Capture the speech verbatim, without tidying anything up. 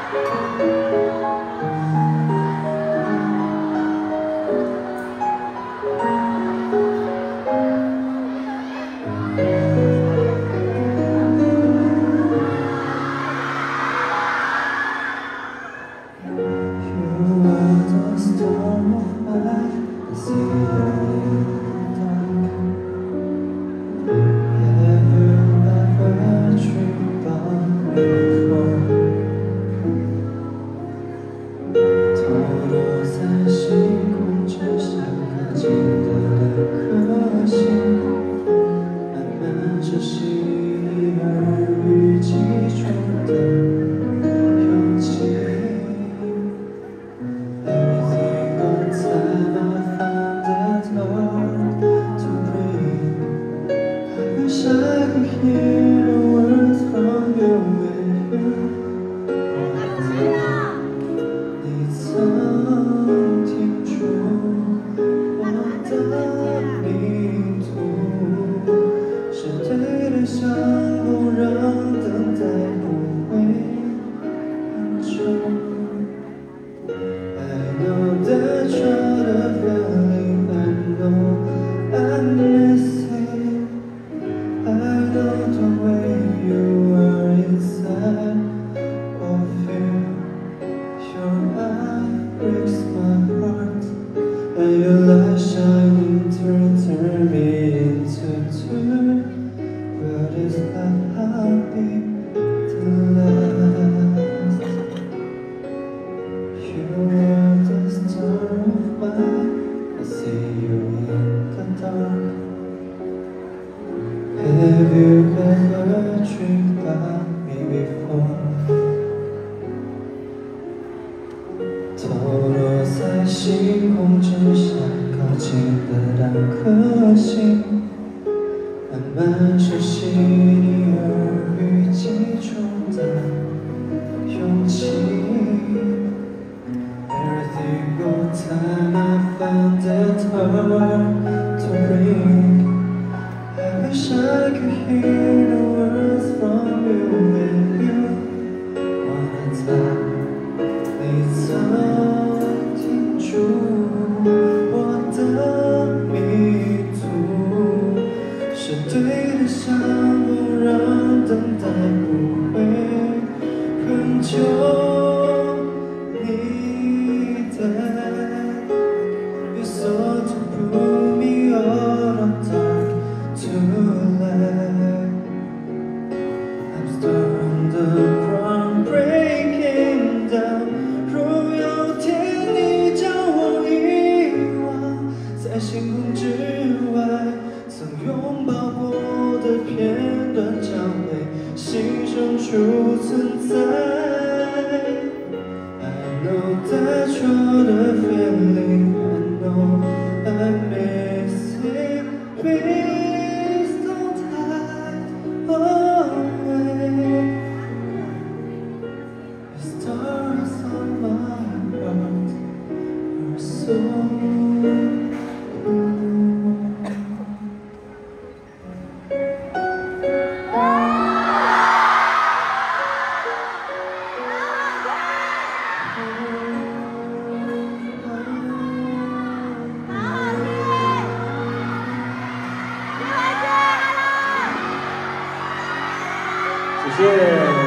Have you ever dreamed about me before？ 透落在星空之下，靠近的两颗星，慢慢熟悉你耳语气中的勇气。Everything all time I found it hard to breathe.I wish I could hear the words from you when you wanna talk。 你曾听出我的迷途，是对的相逢，让等待不会很久。你的 You sought to pull me out of dark.Too late, I'm stuck on the ground, breaking down。 如有天你将我遗忘，在星空之外，曾拥抱过的片段，将被心深处存在。I know that you're the feeling, I know I miss it.Please don't hide away. The stars on my heart are so blue. 谢谢。